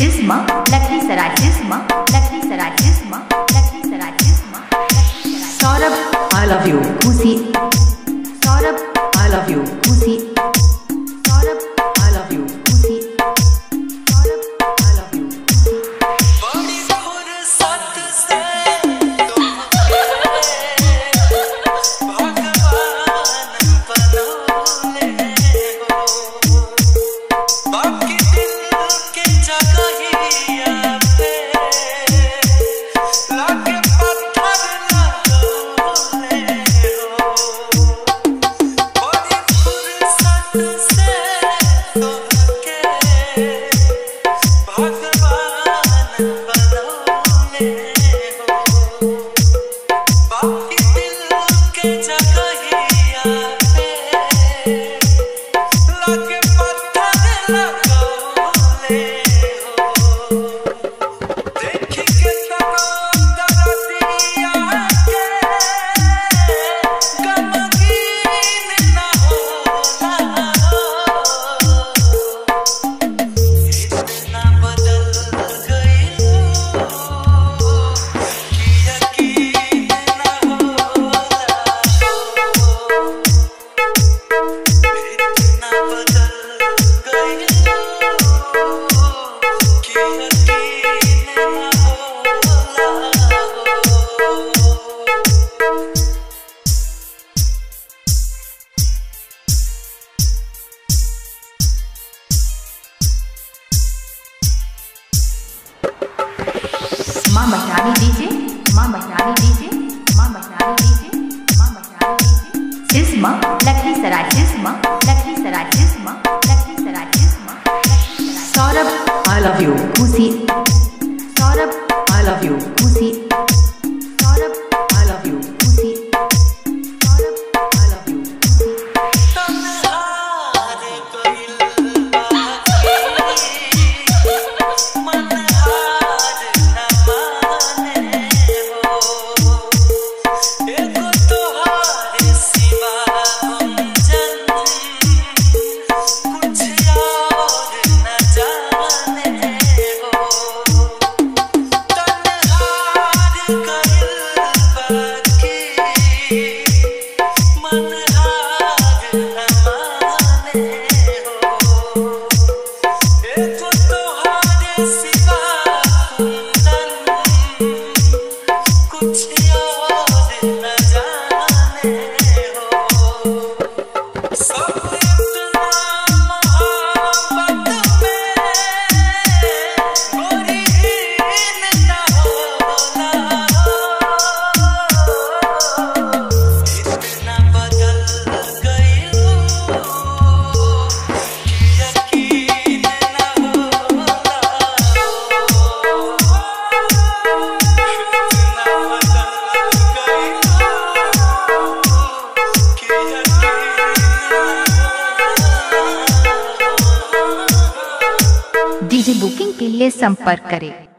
सिस्मा Lakhisarai, Sisma Lakhisarai, Sisma Lakhisarai, Sisma Lakhisarai. Saurabh I love you Khushi, Saurabh I love you Khushi, Saurabh I love you Khushi, Saurabh I love you Khushi. बड़ी फुर्सत से भगवान बनौले हो, बाकी दिल के जगहिया पे लाके पत्थर लगौले हो। बड़ी फुर्सत से तोहके भगवान बनौले हो, बाकी दिल के जगहिया पे लाके पत्थर लगौले हो। देखी के दरदिया के गमगीन ना होला, इतना बदल गइलू कि यकीन ना होला, इतना बदल गइलू कि यकीन ना होला। माँ मचानी डीजे, माँ मचानी डीजे, माँ मचानी डीजे, माँ मचानी DJ. Sisma Lakhisarai, Sisma Lakhisarai, Sisma Lakhisarai, Sisma Lakhisarai. Saurabh I love you Khushi, Saurabh I love you Khushi, Saurabh I love you Khushi, Saurabh I love you Khushi. तन्हार गइल बाकी मनहार न माने हो, एगो तोहार सिवा गुंजन कुछ और न जाने हो। तन्हार गइल बाकी मनहार न माने हो, एगो तोहार सिवा गुंजन कुछ और न जाने हो। सब इतना मोहब्बत में गोरी हीन ना होला, इतना बदल गइलू कि यकीन ना होला, इतना बदल गइलू कि यकीन ना होला। डीजे बुकिंग के लिए संपर्क करें